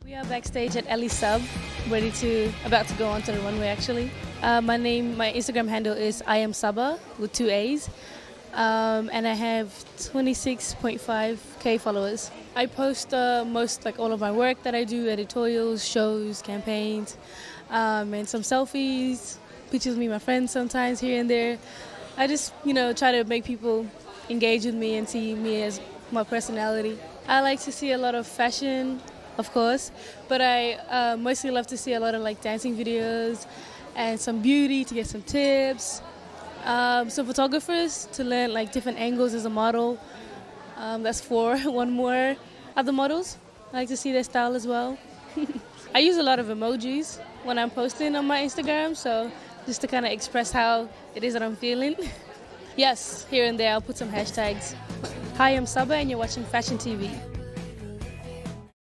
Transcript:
We are backstage at Ellie Sub, about to go onto the runway actually. My Instagram handle is I am Sabah with 2 A's. And I have 26.5k followers. I post all of my work that I do, editorials, shows, campaigns, and some selfies, pictures of me and my friends sometimes here and there. I just, try to make people engage with me and see me as my personality. I like to see a lot of fashion, of course, but I mostly love to see a lot of dancing videos and some beauty to get some tips. Some photographers to learn different angles as a model. That's for one more. Other models, I like to see their style as well. I use a lot of emojis when I'm posting on my Instagram, so just to kind of express how it is that I'm feeling. Yes, here and there I'll put some hashtags. Hi, I'm Sabah and you're watching Fashion TV.